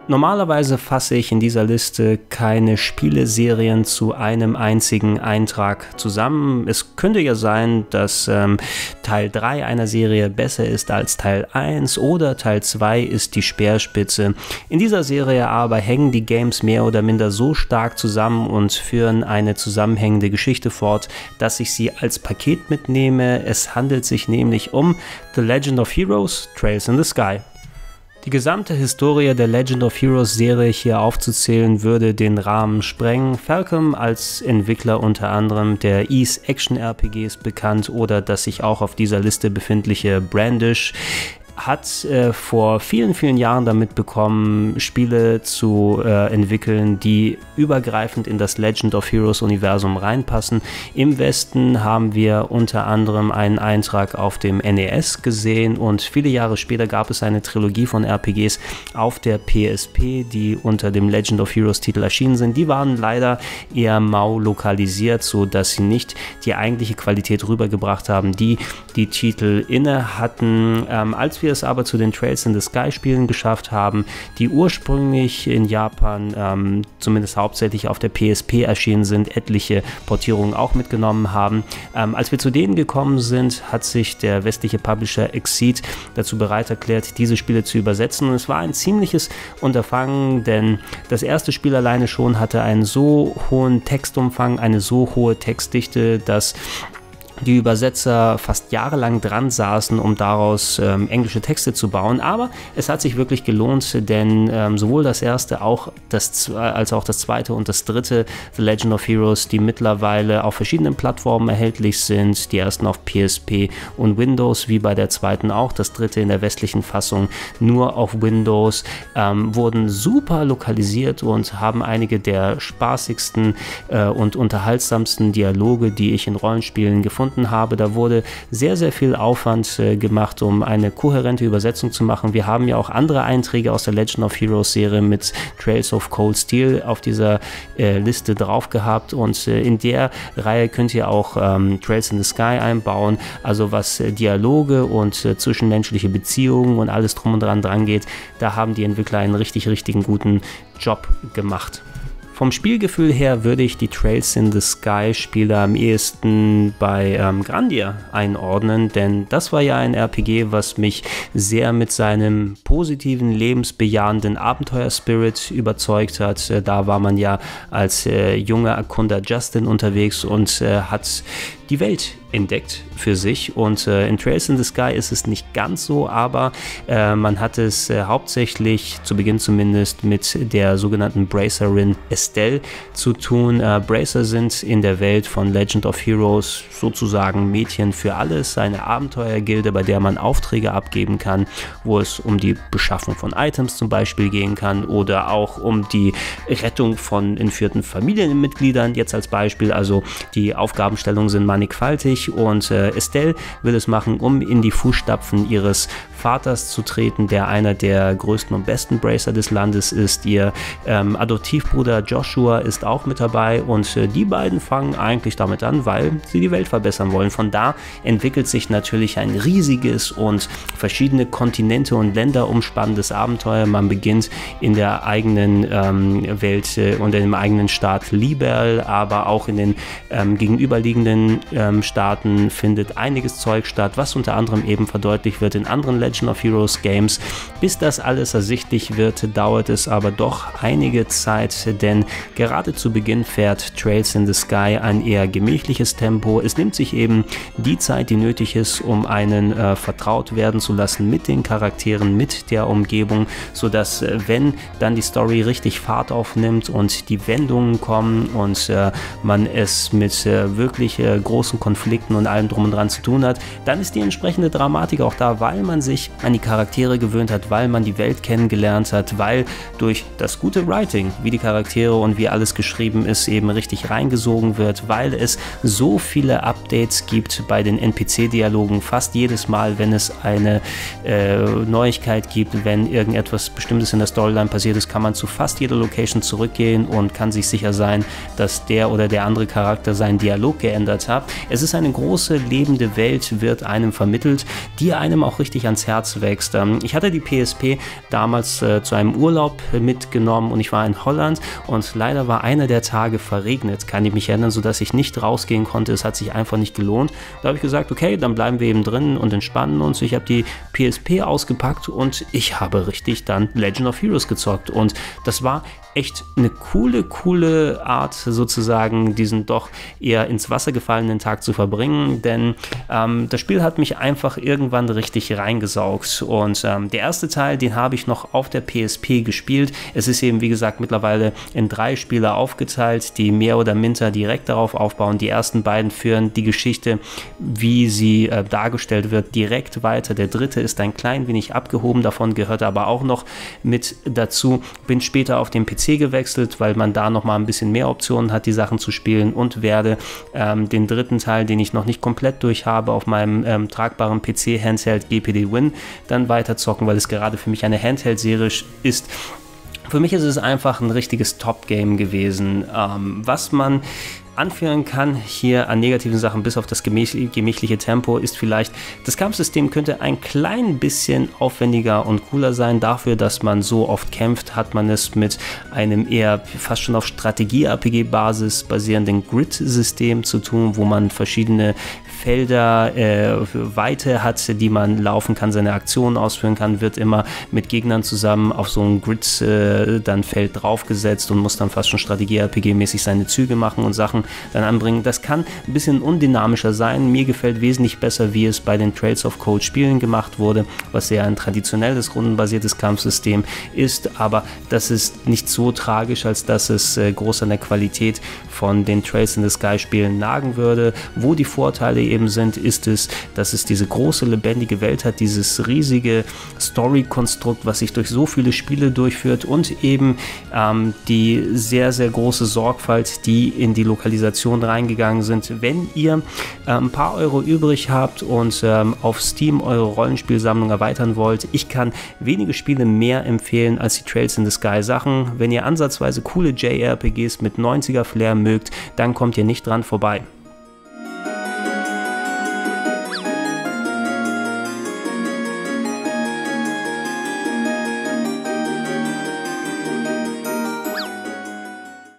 Normalerweise fasse ich in dieser Liste keine Spieleserien zu einem einzigen Eintrag zusammen. Es könnte ja sein, dass Teil 3 einer Serie besser ist als Teil 1 oder Teil 2 ist die Speerspitze. In dieser Serie aber hängen die Games mehr oder minder so stark zusammen und führen eine zusammenhängende Geschichte fort, dass ich sie als Paket mitnehme. Es handelt sich nämlich um The Legend of Heroes: Trails in the Sky. Die gesamte Historie der Legend of Heroes Serie hier aufzuzählen, würde den Rahmen sprengen. Falcom als Entwickler unter anderem der Ys Action RPGs bekannt oder das sich auch auf dieser Liste befindliche Brandish hat vor vielen, vielen Jahren damit bekommen, Spiele zu entwickeln, die übergreifend in das Legend of Heroes Universum reinpassen. Im Westen haben wir unter anderem einen Eintrag auf dem NES gesehen und viele Jahre später gab es eine Trilogie von RPGs auf der PSP, die unter dem Legend of Heroes Titel erschienen sind. Die waren leider eher mau lokalisiert, so dass sie nicht die eigentliche Qualität rübergebracht haben, die die Titel inne hatten. Als wir es aber zu den Trails in the Sky Spielen geschafft haben, die ursprünglich in Japan zumindest hauptsächlich auf der PSP erschienen sind, etliche Portierungen auch mitgenommen haben. Als wir zu denen gekommen sind, hat sich der westliche Publisher Exceed dazu bereit erklärt, diese Spiele zu übersetzen und es war ein ziemliches Unterfangen, denn das erste Spiel alleine schon hatte einen so hohen Textumfang, eine so hohe Textdichte, dass die Übersetzer fast jahrelang dran saßen, um daraus englische Texte zu bauen, aber es hat sich wirklich gelohnt, denn sowohl das erste als auch das zweite und das dritte The Legend of Heroes, die mittlerweile auf verschiedenen Plattformen erhältlich sind, die ersten auf PSP und Windows, wie bei der zweiten auch, das dritte in der westlichen Fassung nur auf Windows, wurden super lokalisiert und haben einige der spaßigsten und unterhaltsamsten Dialoge, die ich in Rollenspielen gefunden habe. Da wurde sehr, sehr viel Aufwand gemacht, um eine kohärente Übersetzung zu machen. Wir haben ja auch andere Einträge aus der Legend of Heroes Serie mit Trails of Cold Steel auf dieser Liste drauf gehabt und in der Reihe könnt ihr auch Trails in the Sky einbauen, also was Dialoge und zwischenmenschliche Beziehungen und alles drum und dran geht, da haben die Entwickler einen richtigen guten Job gemacht. Vom Spielgefühl her würde ich die Trails in the Sky Spiele am ehesten bei Grandia einordnen, denn das war ja ein RPG, was mich sehr mit seinem positiven, lebensbejahenden Abenteuerspirit überzeugt hat. Da war man ja als junger Erkunder Justin unterwegs und hat die Welt entdeckt für sich und in Trails in the Sky ist es nicht ganz so, aber man hat es hauptsächlich, zu Beginn zumindest, mit der sogenannten Bracerin Estelle zu tun. Bracer sind in der Welt von Legend of Heroes sozusagen Mädchen für alles, eine Abenteuergilde, bei der man Aufträge abgeben kann, wo es um die Beschaffung von Items zum Beispiel gehen kann oder auch um die Rettung von entführten Familienmitgliedern, jetzt als Beispiel. Also die Aufgabenstellungen sind mannigfaltig und Estelle will es machen, um in die Fußstapfen ihres Vaters zu treten, der einer der größten und besten Bracer des Landes ist. Ihr Adoptivbruder Joshua ist auch mit dabei und die beiden fangen eigentlich damit an, weil sie die Welt verbessern wollen. Von da entwickelt sich natürlich ein riesiges und verschiedene Kontinente und Länder umspannendes Abenteuer. Man beginnt in der eigenen Welt und im eigenen Staat Liberl, aber auch in den gegenüberliegenden Staaten findet einiges Zeug statt, was unter anderem eben verdeutlicht wird in anderen Legend of Heroes Games. Bis das alles ersichtlich wird, dauert es aber doch einige Zeit, denn gerade zu Beginn fährt Trails in the Sky ein eher gemächliches Tempo. Es nimmt sich eben die Zeit, die nötig ist, um einen vertraut werden zu lassen mit den Charakteren, mit der Umgebung, sodass wenn dann die Story richtig Fahrt aufnimmt und die Wendungen kommen und man es mit wirklich großen Konflikten und allem drum und dran zu tun hat, dann ist die entsprechende Dramatik auch da, weil man sich an die Charaktere gewöhnt hat, weil man die Welt kennengelernt hat, weil durch das gute Writing, wie die Charaktere und wie alles geschrieben ist, eben richtig reingesogen wird, weil es so viele Updates gibt bei den NPC-Dialogen, fast jedes Mal, wenn es eine Neuigkeit gibt, wenn irgendetwas Bestimmtes in der Storyline passiert ist, kann man zu fast jeder Location zurückgehen und kann sich sicher sein, dass der oder der andere Charakter seinen Dialog geändert hat. es ist eine große, lebende Welt, wird einem vermittelt, die einem auch richtig ans Herz wächst. Ich hatte die PSP damals zu einem Urlaub mitgenommen und ich war in Holland und leider war einer der Tage verregnet, kann ich mich erinnern, sodass ich nicht rausgehen konnte. Es hat sich einfach nicht gelohnt. Da habe ich gesagt, okay, dann bleiben wir eben drin und entspannen uns. Ich habe die PSP ausgepackt und ich habe richtig dann Legend of Heroes gezockt und das war echt eine coole Art, sozusagen diesen doch eher ins Wasser gefallenen Tag zu verbringen, denn das Spiel hat mich einfach irgendwann richtig reingesaugt und der erste Teil, den habe ich noch auf der PSP gespielt. Es ist eben, wie gesagt, mittlerweile in 3 Spiele aufgeteilt, die mehr oder minder direkt darauf aufbauen. Die ersten beiden führen die Geschichte, wie sie dargestellt wird, direkt weiter. Der dritte ist ein klein wenig abgehoben, davon gehört aber auch noch mit dazu. Bin später auf den PC gewechselt, weil man da noch mal ein bisschen mehr Optionen hat, die Sachen zu spielen und werde den dritten Teil, den ich noch nicht komplett durch habe, auf meinem tragbaren PC Handheld GPD Win dann weiter zocken, weil es gerade für mich eine Handheld-Serie ist. Für mich ist es einfach ein richtiges Top-Game gewesen, was man anführen kann hier an negativen Sachen, bis auf das gemächliche Tempo, ist vielleicht, das Kampfsystem könnte ein klein bisschen aufwendiger und cooler sein. Dafür, dass man so oft kämpft, hat man es mit einem eher fast schon auf Strategie-RPG-Basis basierenden Grid-System zu tun, wo man verschiedene Felder, Weite hat, die man laufen kann, seine Aktionen ausführen kann, wird immer mit Gegnern zusammen auf so ein Grid dann Feld draufgesetzt und muss dann fast schon Strategie-RPG-mäßig seine Züge machen und Sachen dann anbringen. Das kann ein bisschen undynamischer sein. Mir gefällt wesentlich besser, wie es bei den Trails of Cold Spielen gemacht wurde, was sehr ein traditionelles rundenbasiertes Kampfsystem ist, aber das ist nicht so tragisch, als dass es groß an der Qualität von den Trails in the Sky Spielen nagen würde. Wo die Vorteile eben sind, ist es, dass es diese große lebendige Welt hat, dieses riesige Story-Konstrukt, was sich durch so viele Spiele durchführt und eben die sehr, sehr große Sorgfalt, die in die Lokalisation reingegangen sind. Wenn ihr ein paar Euro übrig habt und auf Steam eure Rollenspielsammlung erweitern wollt, ich kann wenige Spiele mehr empfehlen als die Trails in the Sky Sachen. Wenn ihr ansatzweise coole JRPGs mit 90er Flair mögt, dann kommt ihr nicht dran vorbei.